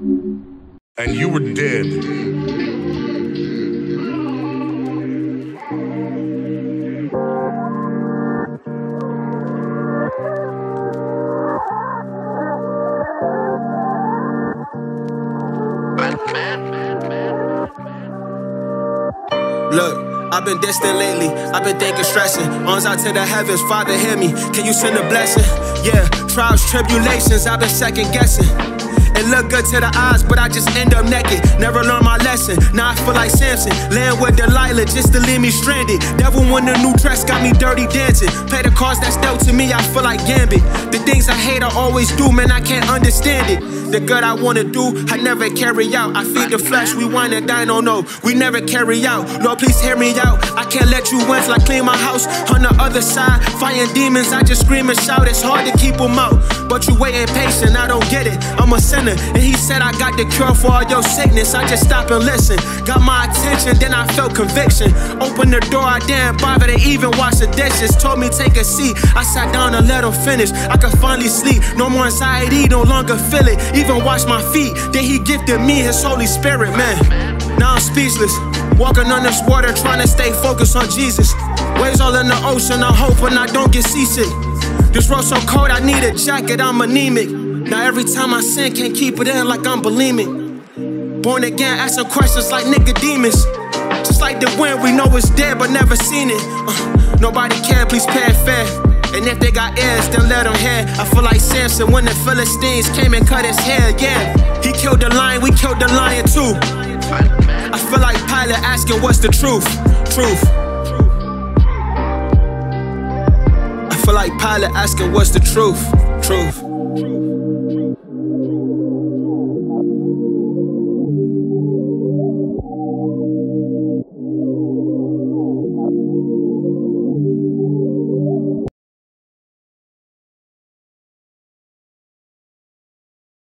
and you were dead. Look, I've been distant lately, I've been thinking, stressing. Arms out to the heavens, Father hear me, can you send a blessing? Yeah, trials, tribulations, I've been second guessing. It look good to the eyes, but I just end up naked. Never learned my lesson, now I feel like Samson. Laying with Delilah just to leave me stranded. Devil in a new dress got me dirty dancing. Play the cards that's dealt to me, I feel like Gambit. The things I hate I always do, man, I can't understand it. The good I wanna do, I never carry out. I feed the flesh, we wine and dine, oh no, we never carry out. Lord, please hear me out, I can't let you win till I clean my house. On the other side, fighting demons, I just scream and shout. It's hard to keep them out, but you waiting patient, I don't get it. I'm a sinner, and he said I got the cure for all your sickness. I just stop and listen, got my attention, then I felt conviction. Open the door, I didn't bother to even wash the dishes. Told me take a seat, I sat down and let him finish. I could finally sleep, no more anxiety, no longer feel it. Even wash my feet, then he gifted me his Holy Spirit, man. Now I'm speechless, walking on this water, trying to stay focused on Jesus. Waves all in the ocean, I'm hoping I don't get seasick. This road so cold, I need a jacket, I'm anemic. Now every time I sin, can't keep it in like I'm bulimic. Born again, asking questions like Nicodemus. Just like the wind, we know it's dead, but never seen it. Nobody can, please pay it fair. And if they got ears, then let them hear. I feel like Samson when the Philistines came and cut his hair, yeah. He killed the lion, we killed the lion too. I feel like Pilate asking what's the truth, I feel like Pilate asking what's the truth.